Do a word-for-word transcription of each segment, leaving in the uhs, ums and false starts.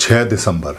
छह दिसंबर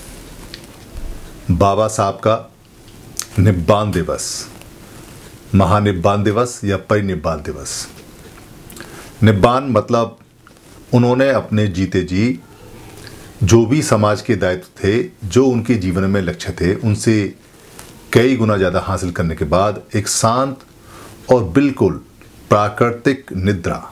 बाबा साहब का निब्बान दिवस, महानिब्बान दिवस या परिनिब्बान दिवस। निब्बान मतलब उन्होंने अपने जीते जी जो भी समाज के दायित्व थे, जो उनके जीवन में लक्ष्य थे, उनसे कई गुना ज़्यादा हासिल करने के बाद एक शांत और बिल्कुल प्राकृतिक निद्रा।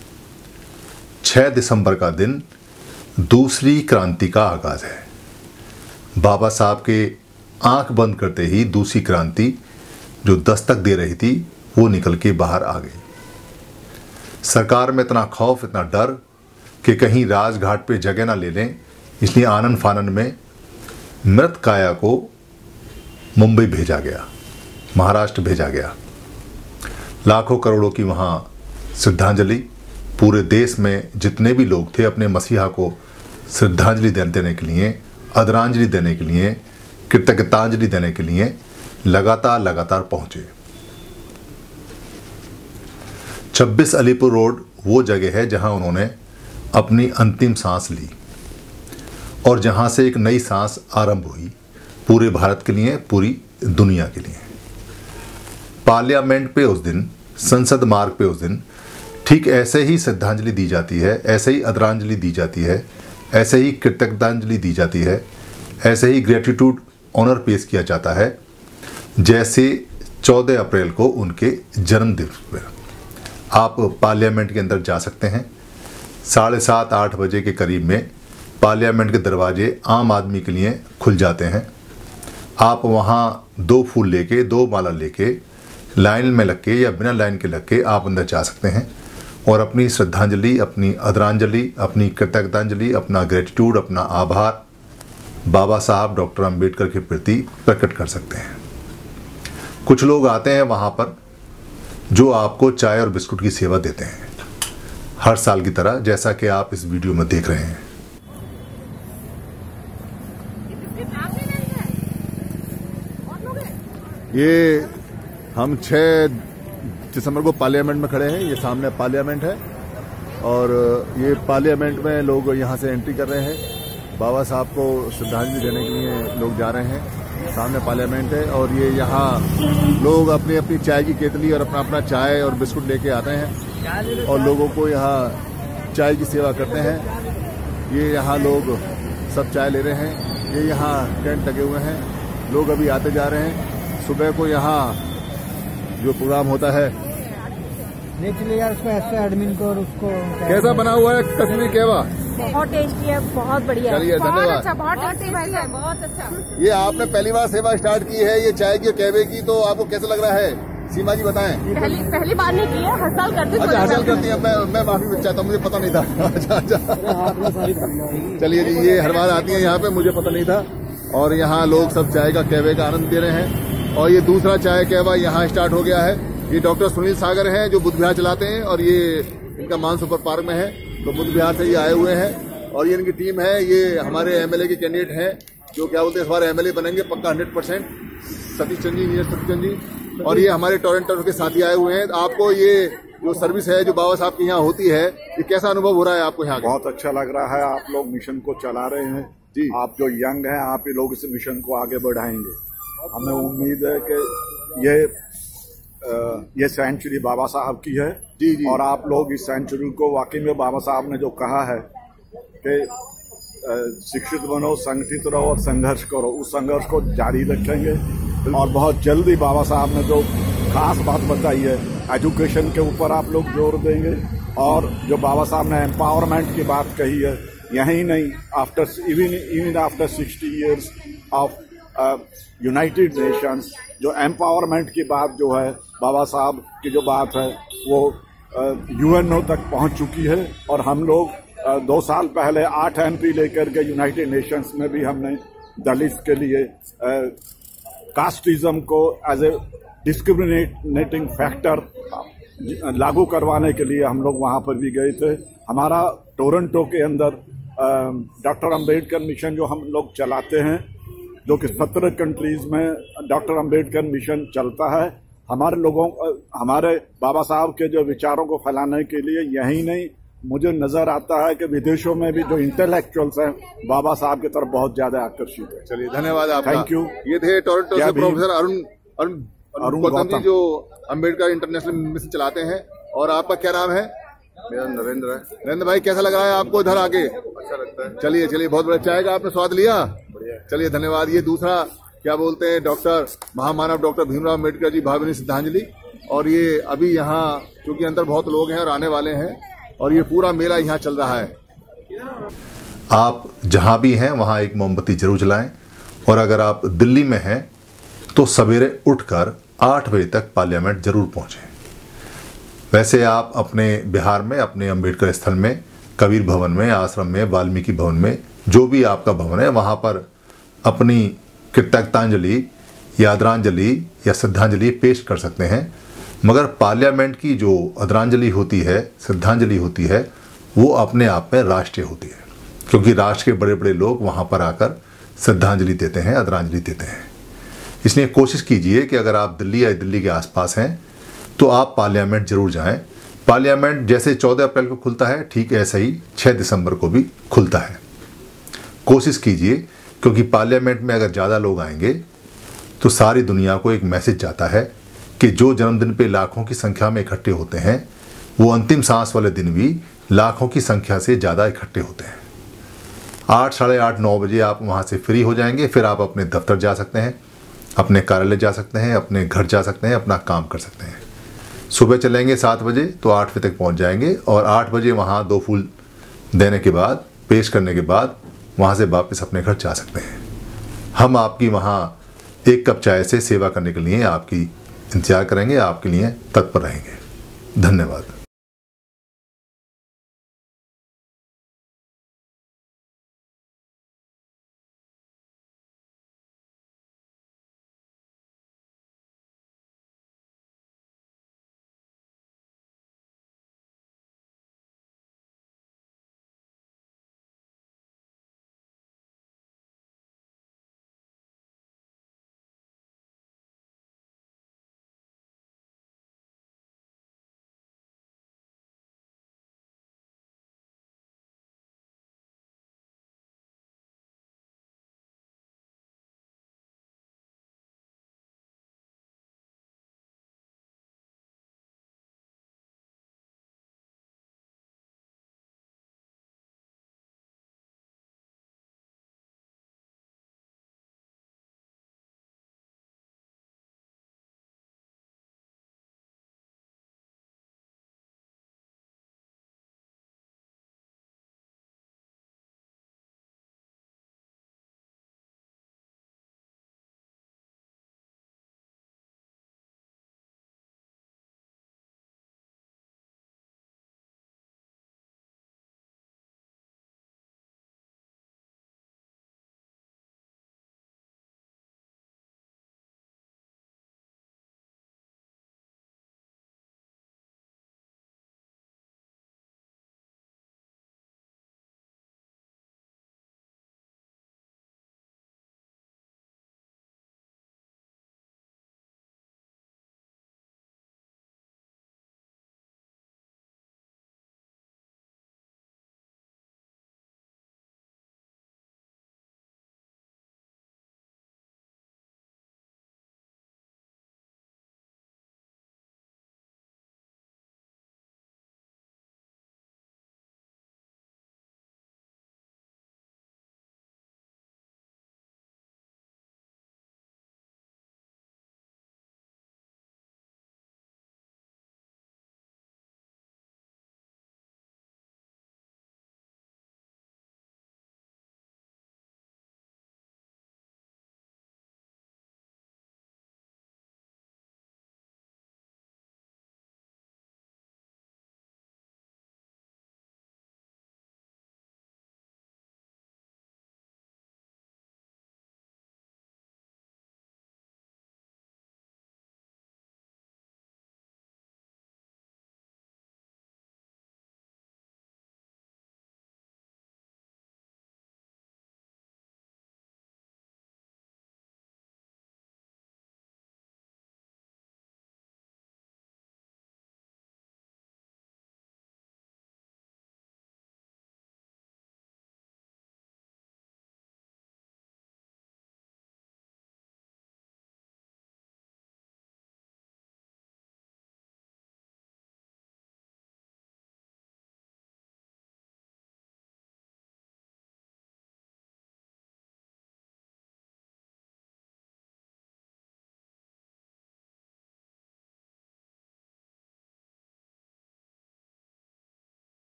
छह दिसंबर का दिन दूसरी क्रांति का आगाज है। बाबा साहब के आंख बंद करते ही दूसरी क्रांति जो दस्तक दे रही थी वो निकल के बाहर आ गई। सरकार में इतना खौफ, इतना डर कि कहीं राजघाट पे जगह ना ले लें, इसलिए आनन फानन में मृत काया को मुंबई भेजा गया, महाराष्ट्र भेजा गया। लाखों करोड़ों की वहाँ श्रद्धांजलि, पूरे देश में जितने भी लोग थे अपने मसीहा को श्रद्धांजलि देने के लिए, आदरांजलि देने के लिए, कृतज्ञतांजलि देने के लिए लगातार लगातार पहुंचे। छब्बीस अलीपुर रोड वो जगह है जहां उन्होंने अपनी अंतिम सांस ली और जहां से एक नई सांस आरंभ हुई पूरे भारत के लिए, पूरी दुनिया के लिए। पार्लियामेंट पे उस दिन, संसद मार्ग पे उस दिन ठीक ऐसे ही श्रद्धांजलि दी जाती है, ऐसे ही आदरांजलि दी जाती है, ऐसे ही कृतज्ञतांजलि दी जाती है, ऐसे ही ग्रेटिट्यूड ऑनर पेश किया जाता है जैसे चौदह अप्रैल को उनके जन्म दिवस पर। आप पार्लियामेंट के अंदर जा सकते हैं। साढ़े सात आठ बजे के करीब में पार्लियामेंट के दरवाजे आम आदमी के लिए खुल जाते हैं। आप वहाँ दो फूल लेके, दो माला लेके, लाइन में लग के या बिना लाइन के लग के आप अंदर जा सकते हैं और अपनी श्रद्धांजलि, अपनी आदरांजलि, अपनी कृतज्ञतांजलि, अपना ग्रेटिट्यूड, अपना आभार बाबा साहब डॉक्टर अंबेडकर के प्रति प्रकट कर सकते हैं। कुछ लोग आते हैं वहाँ पर जो आपको चाय और बिस्कुट की सेवा देते हैं, हर साल की तरह, जैसा कि आप इस वीडियो में देख रहे हैं। ये हम छह दिसंबर को पार्लियामेंट में खड़े हैं। ये सामने पार्लियामेंट है और ये पार्लियामेंट में लोग यहाँ से एंट्री कर रहे हैं। बाबा साहब को श्रद्धांजलि देने के लिए लोग जा रहे हैं। सामने पार्लियामेंट है और ये यहाँ लोग अपनी अपनी चाय की केतली और अपना अपना चाय और बिस्कुट लेके आते हैं और लोगों को यहाँ चाय की सेवा करते हैं। ये यहाँ लोग सब चाय ले रहे हैं। ये यहाँ टेंट लगे हुए हैं, लोग अभी आते जा रहे हैं। सुबह को यहाँ जो प्रोग्राम होता है, देख लिया यार उसको ऐसे एडमिन को और उसको कैसा बना हुआ है कश्मीरी कहवा। बहुत टेस्टी है, बहुत बढ़िया। चलिए धन्यवाद। अच्छा, बहुत टेस्टी है, बहुत अच्छा। ये आपने पहली बार सेवा स्टार्ट की है ये चाय की कहवे की, तो आपको कैसा लग रहा है? सीमा जी बताएं। पहली पहली बार नहीं की है, हर साल करती हूँ। अच्छा, हर साल करती है। मैं मैं माफी चाहता हूँ, मुझे पता नहीं था। अच्छा अच्छा, चलिए जी, ये हर बार आती है यहाँ पे, मुझे पता नहीं था। और यहाँ लोग सब चाय का कहवे का आनंद ले रहे हैं। और ये दूसरा चाय कहवा यहाँ स्टार्ट हो गया है। ये डॉक्टर सुनील सागर हैं जो बुद्ध विहार चलाते हैं और ये इनका मान सुपर पार्क में है, तो बुद्ध विहार से ये आए हुए हैं और ये इनकी टीम है। ये हमारे एमएलए के कैंडिडेट हैं जो क्या बोलते हैं, हमारे एमएलए बनेंगे पक्का hundred percent, Satish Chand ji, engineer Satish Chand ji. और ये हमारे टोरेंटो के साथी आए हुए हैं। आपको ये जो सर्विस है जो बाबा साहब की यहाँ होती है, ये कैसा अनुभव हो रहा है आपको यहाँ? बहुत अच्छा लग रहा है। आप लोग मिशन को चला रहे हैं जी। आप जो यंग हैं, आप ही लोग इस मिशन को आगे बढ़ाएंगे। हमें उम्मीद है कि ये आ, ये सेंचुरी बाबा साहब की है जी जी। और आप लोग इस सेंचुरी को, वाकई में बाबा साहब ने जो कहा है कि शिक्षित बनो, संगठित रहो और संघर्ष करो, उस संघर्ष को जारी रखेंगे। और बहुत जल्दी बाबा साहब ने जो खास बात बताई है, एजुकेशन के ऊपर आप लोग जोर देंगे। और जो बाबा साहब ने एम्पावरमेंट की बात कही है, यही नहीं, after even even after sixty years of United Nations, जो एम्पावरमेंट की बात जो है, बाबा साहब की जो बात है वो यूएनओ तक पहुंच चुकी है। और हम लोग uh, दो साल पहले आठ एंट्री लेकर के यूनाइटेड नेशंस में भी हमने दलित के लिए uh, कास्टिज्म को एज ए डिस्क्रिमिनेटिंग फैक्टर लागू करवाने के लिए हम लोग वहां पर भी गए थे। हमारा टोरंटो के अंदर डॉक्टर अंबेडकर मिशन जो हम लोग चलाते हैं, जो कि सत्रह कंट्रीज में डॉक्टर अंबेडकर मिशन चलता है। हमारे लोगों, हमारे बाबा साहब के जो विचारों को फैलाने के लिए, यही नहीं मुझे नजर आता है कि विदेशों में भी जो इंटेलेक्चुअल्स हैं बाबा साहब की तरफ बहुत ज्यादा आकर्षित है। चलिए धन्यवाद आपका। Thank you. ये थे टोरंटो से प्रोफेसर अरुण अरुण अरुण गौतम जी, जो अम्बेडकर इंटरनेशनल मिशन चलाते हैं। और आपका क्या नाम है? मेरा नरेंद्र है। नरेंद्र भाई, कैसा लग रहा है आपको इधर आके? अच्छा लगता है। चलिए चलिए, बहुत बड़ा चाय का आपने स्वाद लिया। चलिए धन्यवाद। ये दूसरा क्या बोलते हैं, डॉक्टर महामानव डॉक्टर भीमराव अम्बेडकर जी भावभीनी श्रद्धांजलि। और ये अभी यहाँ क्योंकि अंदर बहुत लोग हैं और आने वाले हैं, और ये पूरा मेला यहाँ चल रहा है। आप जहां भी हैं वहां एक मोमबत्ती जरूर जलाएं। और अगर आप दिल्ली में हैं तो सवेरे उठकर आठ बजे तक पार्लियामेंट जरूर पहुंचें। वैसे आप अपने बिहार में अपने अम्बेडकर स्थल में, कबीर भवन में, आश्रम में, वाल्मीकि भवन में, जो भी आपका भवन है वहां पर अपनी कृतज्ञतांजलि, यादरांजलि या श्रद्धांजलि पेश कर सकते हैं। मगर पार्लियामेंट की जो आदरांजलि होती है, श्रद्धांजलि होती है, वो अपने आप में राष्ट्रीय होती है, क्योंकि राष्ट्र के बड़े बड़े लोग वहाँ पर आकर श्रद्धांजलि देते हैं, आदरांजलि देते हैं। इसलिए कोशिश कीजिए कि अगर आप दिल्ली या दिल्ली के आसपास हैं तो आप पार्लियामेंट जरूर जाएं। पार्लियामेंट जैसे चौदह अप्रैल को खुलता है, ठीक ऐसे ही छह दिसंबर को भी खुलता है। कोशिश कीजिए, क्योंकि पार्लियामेंट में अगर ज़्यादा लोग आएंगे तो सारी दुनिया को एक मैसेज जाता है कि जो जन्मदिन पे लाखों की संख्या में इकट्ठे होते हैं, वो अंतिम सांस वाले दिन भी लाखों की संख्या से ज़्यादा इकट्ठे होते हैं। आठ साढ़े आठ नौ बजे आप वहाँ से फ्री हो जाएंगे, फिर आप अपने दफ्तर जा सकते हैं, अपने कार्यालय जा सकते हैं, अपने घर जा सकते हैं, अपना काम कर सकते हैं। सुबह चलेंगे सात बजे तो आठ बजे तक पहुँच जाएंगे, और आठ बजे वहाँ दो फूल देने के बाद, पेश करने के बाद वहाँ से वापस अपने घर जा सकते हैं। हम आपकी वहाँ एक कप चाय से सेवा करने के लिए आपकी इंतजार करेंगे, आपके लिए तत्पर रहेंगे। धन्यवाद।